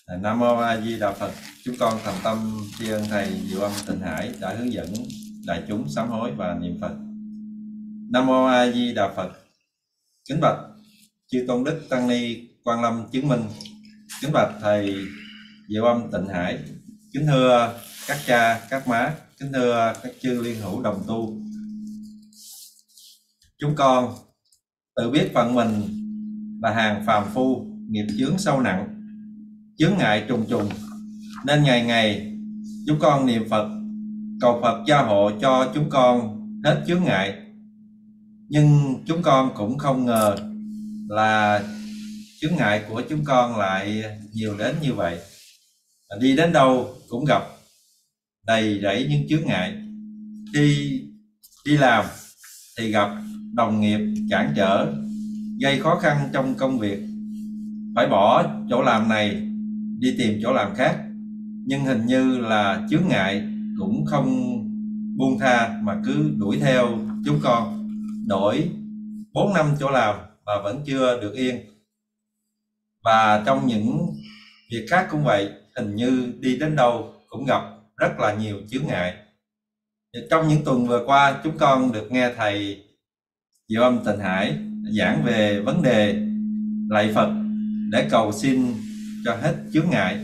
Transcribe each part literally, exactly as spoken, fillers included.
Nam mô A Di Đà Phật. Chúng con thành tâm tri ân thầy Diệu Âm Tịnh Hải đã hướng dẫn đại chúng sám hối và niệm Phật. Nam mô A Di Đà Phật. Kính bạch chư tôn đức tăng ni Quang Lâm chứng minh. Kính bạch thầy Diệu Âm Tịnh Hải. Kính thưa các cha các má, kính thưa các chư liên hữu đồng tu. Chúng con tự biết phận mình là hàng phàm phu, nghiệp chướng sâu nặng, chướng ngại trùng trùng, nên ngày ngày chúng con niệm Phật, cầu Phật gia hộ cho chúng con hết chướng ngại. Nhưng chúng con cũng không ngờ là chướng ngại của chúng con lại nhiều đến như vậy. Đi đến đâu cũng gặp đầy rẫy những chướng ngại. Khi đi làm thì gặp đồng nghiệp cản trở, gây khó khăn trong công việc, phải bỏ chỗ làm này đi tìm chỗ làm khác. Nhưng hình như là chướng ngại cũng không buông tha mà cứ đuổi theo chúng con, đổi bốn năm chỗ làm mà vẫn chưa được yên. Và trong những việc khác cũng vậy, hình như đi đến đâu cũng gặp rất là nhiều chướng ngại. Trong những tuần vừa qua, chúng con được nghe thầy Diệu Âm Tịnh Hải giảng về vấn đề lạy Phật để cầu xin cho hết chướng ngại.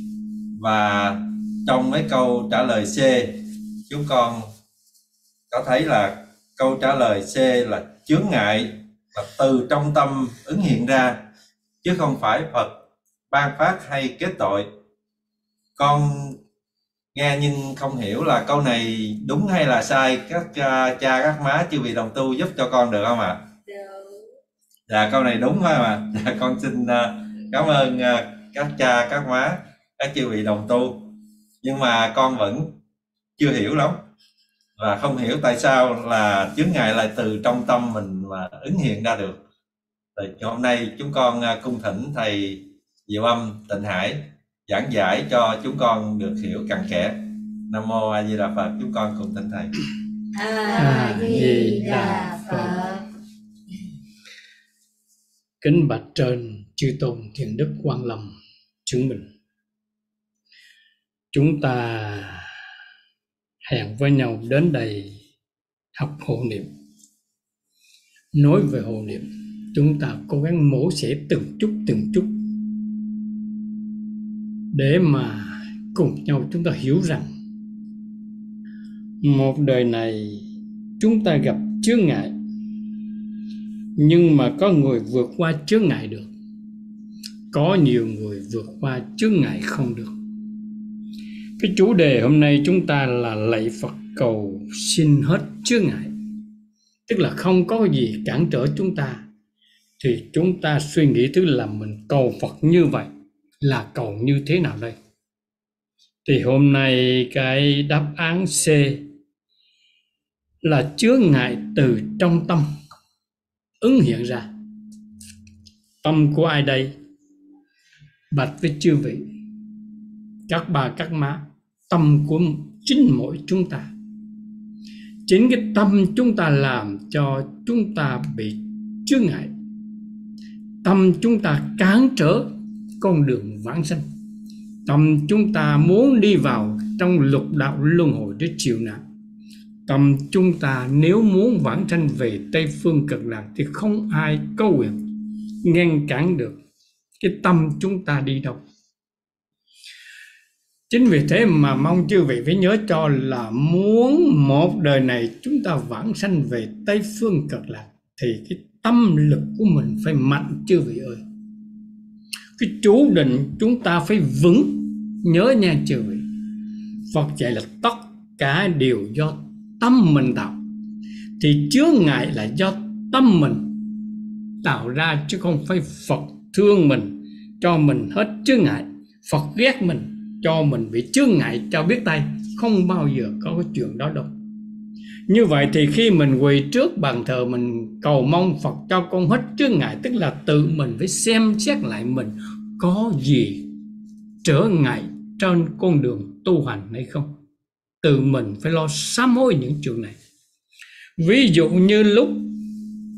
Và trong mấy câu trả lời C, chúng con có thấy là câu trả lời C là chướng ngại là từ trong tâm ứng hiện ra, chứ không phải Phật ban phát hay kết tội. Con nghe nhưng không hiểu là câu này đúng hay là sai. Các cha các má chư vị đồng tu giúp cho con được không ạ? Được. Dạ, câu này đúng phải mà. Dạ, con xin cảm ơn các cha các má, các chư vị đồng tu. Nhưng mà con vẫn chưa hiểu lắm, và không hiểu tại sao là chướng ngại lại từ trong tâm mình mà ứng hiện ra được. Thì hôm nay chúng con cung thỉnh thầy Diệu Âm Tịnh Hải giảng giải cho chúng con được hiểu cặn kẽ. Nam mô A Di Đà Phật. Chúng con cùng thỉnh thầy. A Di Đà Phật. Kính bạch trên chư tôn thiền đức Quang Lâm chứng minh, chúng ta hẹn với nhau đến đây học hộ niệm. Nói về hộ niệm, chúng ta cố gắng mổ xẻ từng chút từng chút để mà cùng nhau chúng ta hiểu rằng một đời này chúng ta gặp chướng ngại, nhưng mà có người vượt qua chướng ngại được, có nhiều người vượt qua chướng ngại không được. Cái chủ đề hôm nay chúng ta là lạy Phật cầu xin hết chướng ngại, tức là không có gì cản trở chúng ta. Thì chúng ta suy nghĩ thứ là mình cầu Phật như vậy là cầu như thế nào đây? Thì hôm nay cái đáp án C là chướng ngại từ trong tâm ứng hiện ra. Tâm của ai đây? Bạch với chư vị, các bà các má, tâm của chính mỗi chúng ta. Chính cái tâm chúng ta làm cho chúng ta bị chướng ngại. Tâm chúng ta cản trở con đường vãng sanh. Tâm chúng ta muốn đi vào trong lục đạo luân hồi để chịu nạn. Tâm chúng ta nếu muốn vãng sanh về Tây Phương Cực Lạc thì không ai có quyền ngăn cản được cái tâm chúng ta đi đâu. Chính vì thế mà mong chư vị phải nhớ cho là muốn một đời này chúng ta vãng sanh về Tây Phương Cực Lạc thì cái tâm lực của mình phải mạnh chư vị ơi. Cái chú định chúng ta phải vững. Nhớ nha chư vị, Phật dạy là tất cả đều do tâm mình tạo. Thì chướng ngại là do tâm mình tạo ra, chứ không phải Phật thương mình cho mình hết chướng ngại. Phật ghét mình cho mình bị chướng ngại cho biết tay. Không bao giờ có cái chuyện đó đâu. Như vậy thì khi mình quỳ trước bàn thờ mình cầu mong Phật cho con hết chướng ngại, tức là tự mình phải xem xét lại mình có gì trở ngại trên con đường tu hành hay không. Tự mình phải lo sám hối những chuyện này. Ví dụ như lúc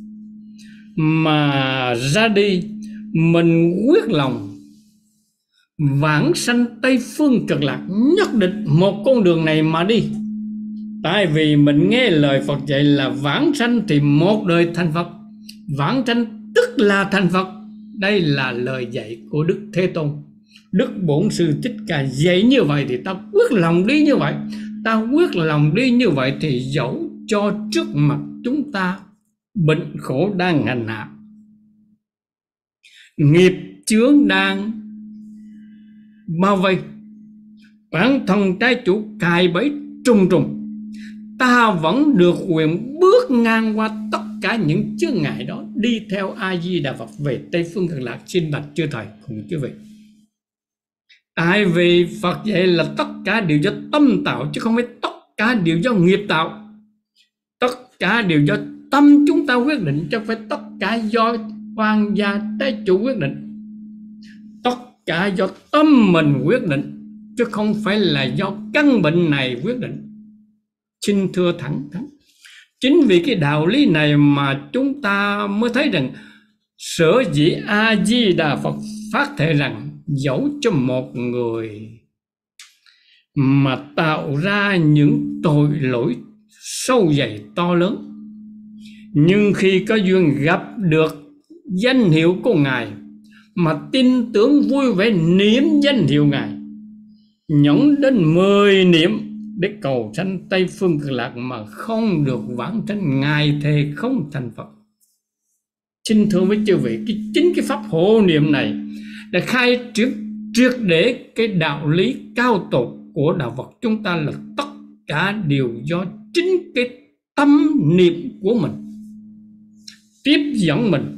mà ra đi, mình quyết lòng vãng sanh Tây Phương Cực Lạc, nhất định một con đường này mà đi. Tại vì mình nghe lời Phật dạy là vãng sanh thì một đời thành Phật, vãng sanh tức là thành Phật. Đây là lời dạy của Đức Thế Tôn. Đức Bổn Sư Thích Ca dạy như vậy thì ta quyết lòng đi như vậy. Ta quyết lòng đi như vậy thì dẫu cho trước mặt chúng ta bệnh khổ đang hành hạ, nghiệp chướng đang bao vây, bản thân trái chủ cài bẫy trùng trùng, ta vẫn được quyền bước ngang qua tất cả những chướng ngại đó, đi theo A Di Đà Phật về Tây Phương Cực Lạc. Xin bạch chư thầy cùng quý vị. Tại vì Phật dạy là tất cả đều do tâm tạo, chứ không phải tất cả đều do nghiệp tạo. Tất cả đều do tâm chúng ta quyết định, chứ không phải tất cả do quan gia trái chủ quyết định. Tất cả do tâm mình quyết định, chứ không phải là do căn bệnh này quyết định. Xin thưa thẳng thắn, chính vì cái đạo lý này mà chúng ta mới thấy rằng sở dĩ A Di Đà Phật phát thệ rằng dẫu cho một người mà tạo ra những tội lỗi sâu dày to lớn, nhưng khi có duyên gặp được danh hiệu của Ngài mà tin tưởng vui vẻ niệm danh hiệu Ngài, nhẫn đến mười niệm để cầu sanh Tây Phương Cực Lạc mà không được vãng sanh, Ngài thề không thành Phật. Xin thưa với chư vị, cái chính cái pháp hộ niệm này đã khai triệt triệt để cái đạo lý cao tột của đạo Phật chúng ta, là tất cả đều do chính cái tâm niệm của mình tiếp dẫn mình.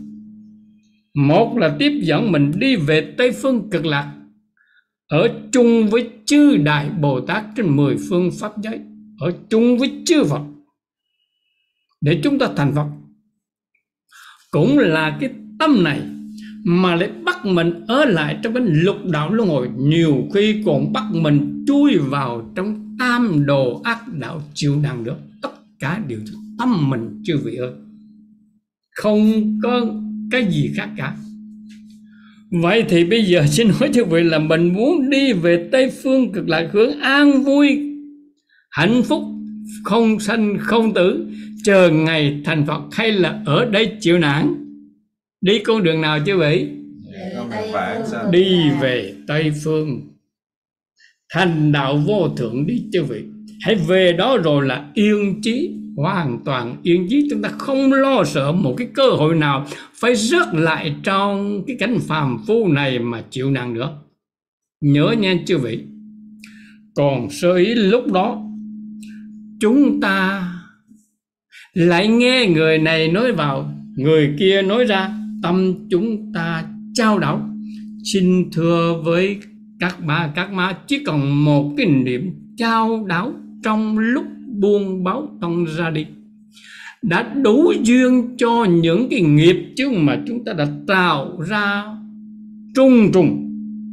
Một là tiếp dẫn mình đi về Tây Phương Cực Lạc, ở chung với chư Đại Bồ Tát trên mười phương pháp giới, ở chung với chư Phật để chúng ta thành Phật. Cũng là cái tâm này mà lại bắt mình ở lại trong cái lục đạo luân hồi, nhiều khi còn bắt mình chui vào trong tam đồ ác đạo chịu đựng được. Tất cả đều từ tâm mình chư vị ơi, không có cái gì khác cả. Vậy thì bây giờ xin nói chư vị là mình muốn đi về Tây Phương Cực Lạc, hướng an vui hạnh phúc không sanh không tử, chờ ngày thành Phật, hay là ở đây chịu nạn? Đi con đường nào chư vị? Đi về Tây Phương thành đạo vô thượng đi chư vị. Hãy về đó rồi là yên chí, hoàn toàn yên chí. Chúng ta không lo sợ một cái cơ hội nào phải rớt lại trong cái cảnh phàm phu này mà chịu nạn nữa. Nhớ nha chư vị. Còn sơ ý lúc đó chúng ta lại nghe người này nói vào, người kia nói ra, tâm chúng ta chao đảo. Xin thưa với các ba các má, chỉ còn một cái niệm chao đảo trong lúc buông báo tông ra đi đã đủ duyên cho những cái nghiệp chướng mà chúng ta đã tạo ra trùng trùng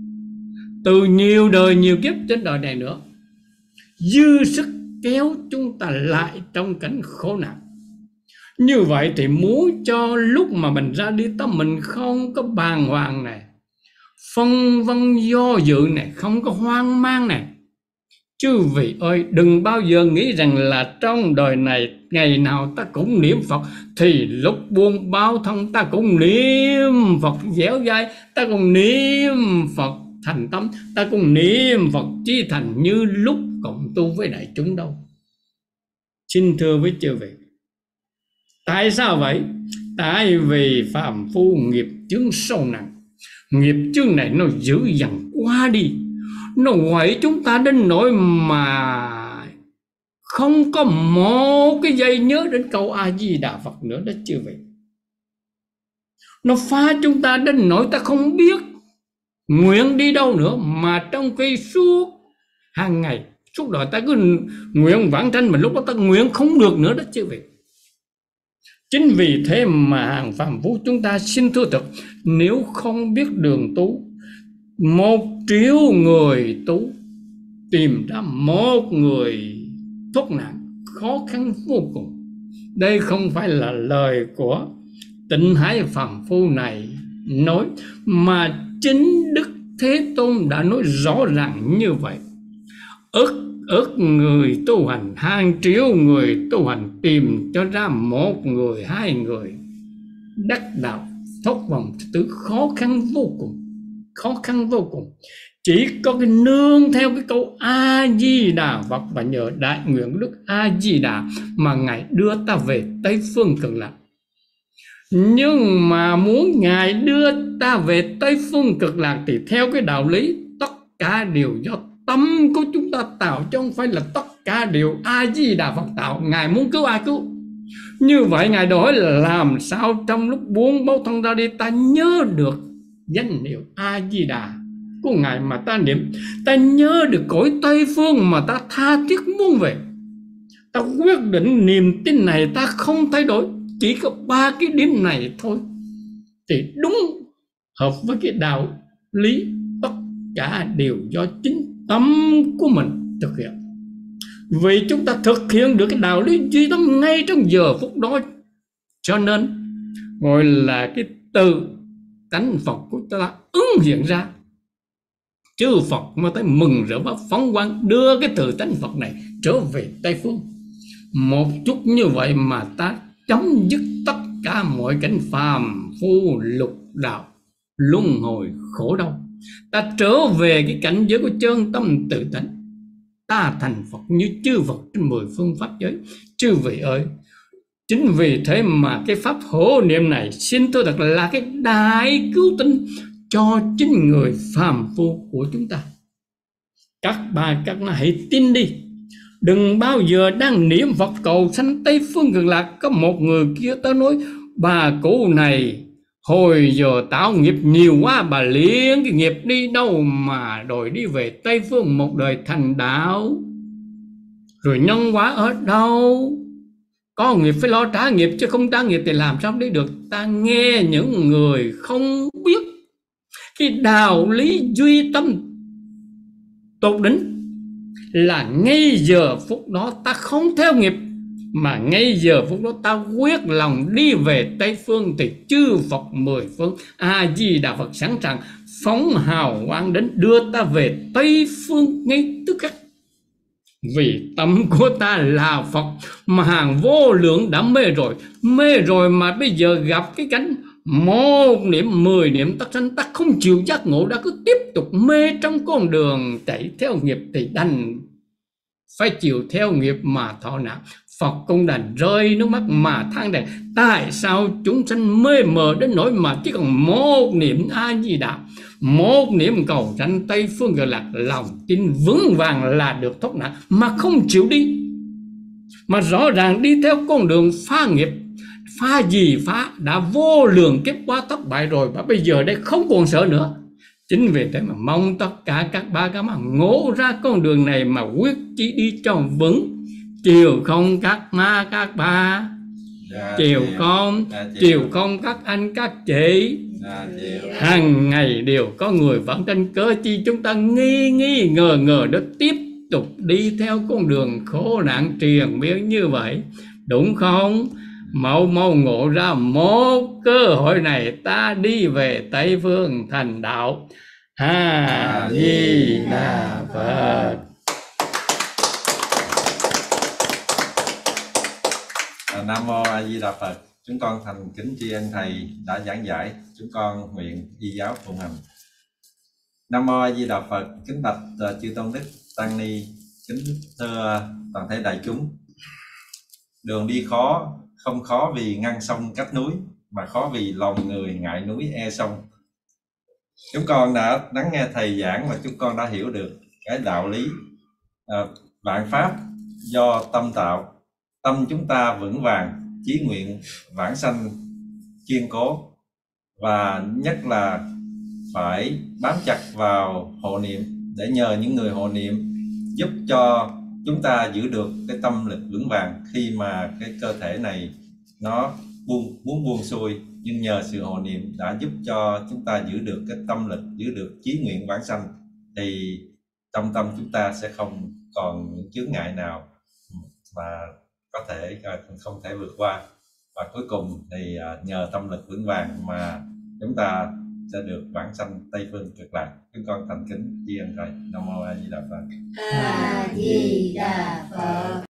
từ nhiều đời nhiều kiếp trên đời này nữa, dư sức kéo chúng ta lại trong cảnh khổ nạn. Như vậy thì muốn cho lúc mà mình ra đi tâm mình không có bàng hoàng này, phân vân do dự này, không có hoang mang này. Chư vị ơi, đừng bao giờ nghĩ rằng là trong đời này ngày nào ta cũng niệm Phật, thì lúc buông báo thông ta cũng niệm Phật dẻo dai, ta cũng niệm Phật thành tâm, ta cũng niệm Phật chí thành như lúc cộng tu với đại chúng đâu. Xin thưa với chư vị, tại sao vậy? Tại vì phàm phu nghiệp chướng sâu nặng. Nghiệp chướng này nó dữ dằn qua đi, nó quậy chúng ta đến nỗi mà không có một cái giây nhớ đến câu A Di Đà Phật nữa đó chư vị. Nó phá chúng ta đến nỗi ta không biết nguyện đi đâu nữa, mà trong khi suốt hàng ngày suốt đời ta cứ nguyện vãng sanh, mà lúc đó ta nguyện không được nữa đó chư vị. Chính vì thế mà hàng phàm phu chúng ta xin thưa thật, nếu không biết đường tu, một triệu người tu tìm ra một người thoát nạn khó khăn vô cùng. Đây không phải là lời của Tịnh Hải phàm phu này nói, mà chính Đức Thế Tôn đã nói rõ ràng như vậy. Ức ức người tu hành, hàng triệu người tu hành, tìm cho ra một người, hai người đắc đạo thoát vòng tử, khó khăn vô cùng, khó khăn vô cùng. Chỉ có cái nương theo cái câu A Di Đà Phật và nhờ đại nguyện Đức A Di Đà mà Ngài đưa ta về Tây phương Cực Lạc. Nhưng mà muốn Ngài đưa ta về Tây phương Cực Lạc thì theo cái đạo lý tất cả đều do tâm của chúng ta tạo, chứ không phải là tất cả đều A Di Đà Phật tạo. Ngài muốn cứu ai cứu. Như vậy Ngài đòi là làm sao trong lúc buông bao thân ra đi, ta nhớ được danh hiệu A Di Đà của Ngài mà ta niệm, ta nhớ được cõi Tây phương mà ta tha thiết muốn về. Ta quyết định niềm tin này ta không thay đổi, chỉ có ba cái điểm này thôi thì đúng hợp với cái đạo lý tất cả đều do chính tâm của mình thực hiện. Vì chúng ta thực hiện được cái đạo lý duy tâm ngay trong giờ phút đó, cho nên gọi là cái từ tánh Phật của ta ứng hiện ra. Chư Phật mới tới mừng rỡ và phóng quang đưa cái từ tánh Phật này trở về Tây phương. Một chút như vậy mà ta chấm dứt tất cả mọi cảnh phàm phu lục đạo luân hồi khổ đau. Ta trở về cái cảnh giới của chân tâm tự tánh, ta thành Phật như chư Phật trên mười phương pháp giới. Chư vị ơi, chính vì thế mà cái pháp hộ niệm này xin tôi thật là cái đại cứu tinh cho chính người phàm phu của chúng ta. Các bà các bà hãy tin đi. Đừng bao giờ đang niệm Phật cầu sanh Tây phương Cực Lạc, có một người kia tới nói bà cụ này hồi giờ tạo nghiệp nhiều quá, bà liền cái nghiệp đi đâu mà đòi đi về Tây phương một đời thành đạo. Rồi nhân quả ở đâu? Có nghiệp phải lo trả nghiệp, chứ không trả nghiệp thì làm sao đi được. Ta nghe những người không biết cái đạo lý duy tâm tột đỉnh là ngay giờ phút đó ta không theo nghiệp, mà ngay giờ phút đó ta quyết lòng đi về Tây phương, thì chư Phật mười phương A Di Đà Phật sẵn sàng phóng hào quang đến đưa ta về Tây phương ngay tức khắc. Vì tâm của ta là Phật mà hàng vô lượng đã mê rồi, mê rồi mà bây giờ gặp cái cảnh một niệm mười niệm tắc sanh, ta không chịu giác ngộ, đã cứ tiếp tục mê trong con đường chạy theo nghiệp thì đành phải chịu theo nghiệp mà thọ nạn. Phật cũng đành rơi nước mắt mà than rằng tại sao chúng sanh mê mờ đến nỗi mà chỉ còn một niệm A Di Đà, một niệm cầu sanh Tây phương Cực Lạc, lòng tin vững vàng là được thoát nạn mà không chịu đi, mà rõ ràng đi theo con đường phá nghiệp. Phá gì phá, đã vô lượng kiếp qua thất bại rồi, và bây giờ đây không còn sợ nữa. Chính vì thế mà mong tất cả các ba các bạn ngộ ra con đường này mà quyết chí đi cho vững. Chiều không các ma các ba, Dạ, chiều chiều. không, Dạ, chiều. chiều không các anh các chị. Dạ, chiều. Hàng ngày đều có người vẫn trên cớ chi chúng ta nghi nghi ngờ ngờ để tiếp tục đi theo con đường khổ nạn triền miên như vậy, đúng không? Mau mau ngộ ra một cơ hội này, ta đi về Tây phương thành đạo. A Di Đà Phật. À, Nam Mô A Di Đà Phật. Chúng con thành kính tri ân Thầy đã giảng giải, chúng con nguyện y giáo phụng hành. Nam Mô A Di Đà Phật. Kính bạch uh, chư tôn đức tăng ni, kính thưa toàn thể đại chúng. Đường đi khó, không khó vì ngăn sông cách núi, mà khó vì lòng người ngại núi e sông. Chúng con đã lắng nghe Thầy giảng và chúng con đã hiểu được cái đạo lý uh, vạn pháp do tâm tạo. Tâm chúng ta vững vàng, chí nguyện vãng sanh kiên cố, và nhất là phải bám chặt vào hộ niệm, để nhờ những người hộ niệm giúp cho chúng ta giữ được cái tâm lực vững vàng khi mà cái cơ thể này nó buông, muốn buông xuôi, nhưng nhờ sự hộ niệm đã giúp cho chúng ta giữ được cái tâm lực, giữ được chí nguyện vãng sanh, thì trong tâm chúng ta sẽ không còn những chướng ngại nào mà có thể không thể vượt qua. Và cuối cùng thì nhờ tâm lực vững vàng mà chúng ta sẽ được vãng sanh Tây Phương Cực Lạc. Chúng con thành kính tri ân Thầy. Nam mô A Di Đà Phật. A Di Đà Phật.